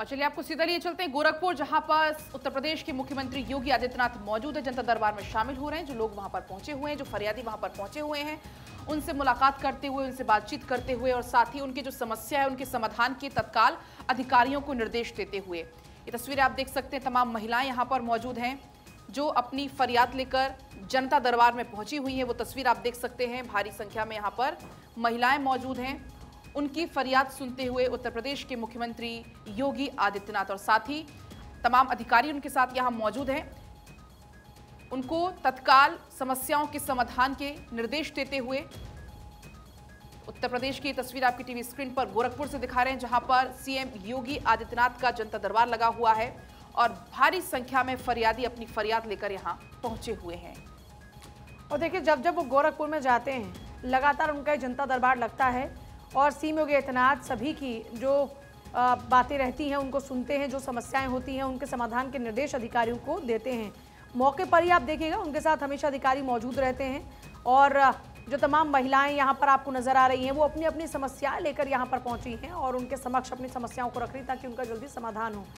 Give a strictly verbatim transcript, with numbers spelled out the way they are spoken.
और चलिए आपको सीधा लिए चलते हैं गोरखपुर, जहां पर उत्तर प्रदेश के मुख्यमंत्री योगी आदित्यनाथ मौजूद है। जनता दरबार में शामिल हो रहे हैं। जो लोग वहां पर पहुंचे हुए हैं, जो फरियादी वहां पर पहुंचे हुए हैं, उनसे मुलाकात करते हुए, उनसे बातचीत करते हुए और साथ ही उनकी जो समस्या है उनके समाधान के तत्काल अधिकारियों को निर्देश देते हुए। ये तस्वीरें आप देख सकते हैं। तमाम महिलाएं यहाँ पर मौजूद हैं जो अपनी फरियाद लेकर जनता दरबार में पहुंची हुई है। वो तस्वीर आप देख सकते हैं। भारी संख्या में यहाँ पर महिलाएं मौजूद हैं। उनकी फरियाद सुनते हुए उत्तर प्रदेश के मुख्यमंत्री योगी आदित्यनाथ और साथ ही तमाम अधिकारी उनके साथ यहां मौजूद हैं। उनको तत्काल समस्याओं के समाधान के निर्देश देते हुए उत्तर प्रदेश की तस्वीर आपकी टीवी स्क्रीन पर गोरखपुर से दिखा रहे हैं, जहां पर सीएम योगी आदित्यनाथ का जनता दरबार लगा हुआ है और भारी संख्या में फरियादी अपनी फरियाद लेकर यहां पहुंचे हुए हैं। और देखिए, जब जब वो गोरखपुर में जाते हैं लगातार उनका जनता दरबार लगता है और सीएम योगी आदित्यनाथ सभी की जो बातें रहती हैं उनको सुनते हैं, जो समस्याएं होती हैं उनके समाधान के निर्देश अधिकारियों को देते हैं। मौके पर ही आप देखिएगा उनके साथ हमेशा अधिकारी मौजूद रहते हैं और जो तमाम महिलाएं यहाँ पर आपको नजर आ रही हैं वो अपनी अपनी समस्याएं लेकर यहाँ पर पहुंची हैं और उनके समक्ष अपनी समस्याओं को रख रही ताकि उनका जल्दी समाधान हो।